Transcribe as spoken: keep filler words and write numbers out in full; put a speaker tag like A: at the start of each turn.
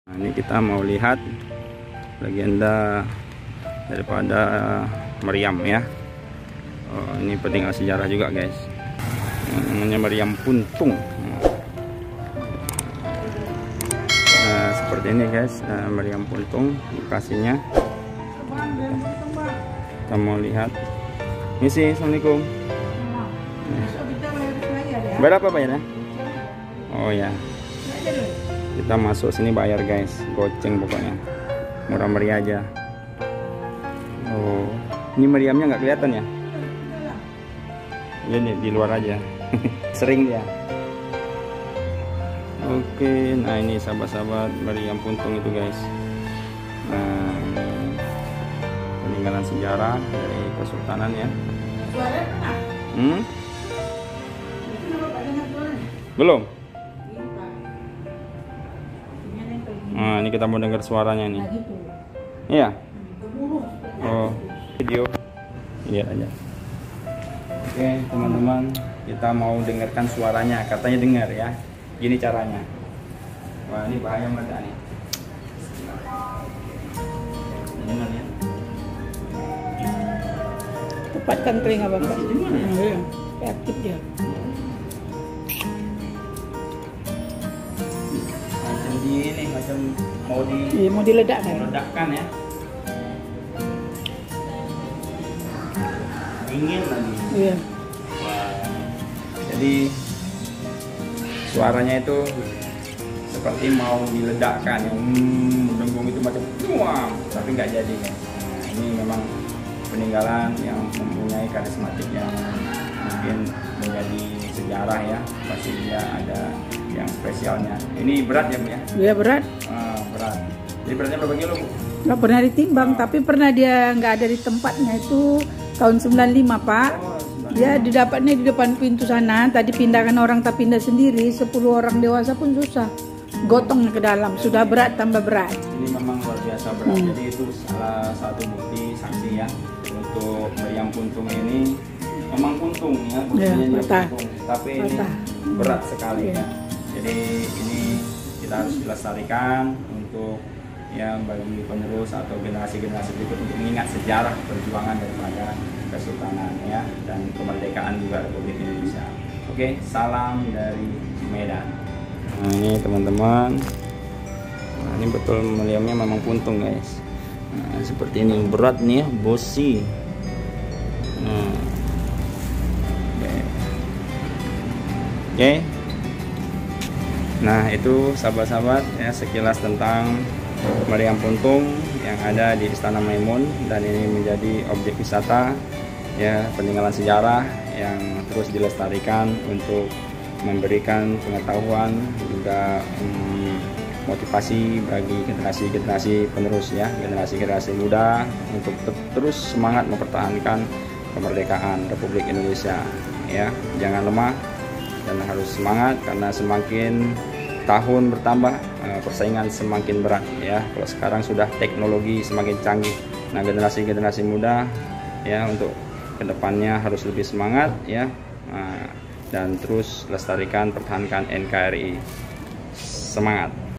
A: Nah, ini kita mau lihat legenda daripada meriam ya. Oh, ini pentinggal sejarah juga guys. Namanya meriam puntung. Nah, seperti ini guys, nah, meriam puntung lokasinya. Kita mau lihat. Ini sih, assalamualaikum. Berapa bayarnya? Oh ya. Kita masuk sini bayar guys, goceng pokoknya, murah meriah aja. Oh, ini meriamnya nggak kelihatan ya? Ya nih di luar aja, sering dia. Oke, nah ini sahabat-sahabat meriam puntung itu guys. Nah, peninggalan sejarah dari Kesultanan ya. Hmm? Belum? Nah, ini kita mau dengar suaranya nih. Iya. Oh, video. Lihat aja. Oke, teman-teman, kita mau dengarkan suaranya. Katanya dengar ya. Gini caranya. Wah, ini bahaya meledak nih. Dengar ya.
B: Tepatkan telinga Bapak. Iya. Aktif dia.
A: Ini macam mau di
B: iya, mau diledakkan.
A: Meledakkan ya. Dingin lagi.
B: Iya.
A: Wah. Jadi suaranya itu seperti mau diledakkan ya. Hmm, dengung itu macam wah, tapi nggak jadi kan. Nah, ini memang peninggalan yang mempunyai karismatik yang mungkin menjadi sejarah ya. Pasti dia ada yang spesialnya. Ini berat ya Bu ya?
B: Iya berat.
A: Ah, berat. Jadi beratnya berapa kilo Bu?
B: Nggak pernah ditimbang, ah. Tapi pernah dia nggak ada di tempatnya itu tahun sembilan puluh lima Pak. Oh, dia didapatnya di depan pintu sana. Tadi pindahkan orang tak pindah sendiri. sepuluh orang dewasa pun susah. Gotongnya ke dalam. Sudah berat tambah berat.
A: Ini memang luar biasa berat. Hmm. Jadi itu salah satu bukti saksi ya untuk meriam puntung ini. Memang puntung ya, buktinya ya, puntung. Tapi patah. Ini berat sekali ya. ya. Jadi ini kita harus dilestarikan untuk ya bagi penerus atau generasi-generasi berikut untuk mengingat sejarah perjuangan daripada Kesultanan ya dan kemerdekaan juga Republik Indonesia. Oke, salam dari Medan. Nah ini teman-teman, nah, ini betul meriamnya memang puntung guys. Nah, seperti ini berat nih ya, bosi. Nah, oke. Okay. Nah itu sahabat-sahabat ya sekilas tentang meriam puntung yang ada di Istana Maimun, dan ini menjadi objek wisata ya, peninggalan sejarah yang terus dilestarikan untuk memberikan pengetahuan juga hmm, motivasi bagi generasi-generasi penerus ya, generasi-generasi muda untuk terus semangat mempertahankan kemerdekaan Republik Indonesia ya. Jangan lemah dan harus semangat, karena semakin tahun bertambah persaingan semakin berat ya. Kalau sekarang sudah teknologi semakin canggih, nah generasi-generasi muda ya untuk kedepannya harus lebih semangat ya, nah, dan terus lestarikan pertahankan N K R I. Semangat.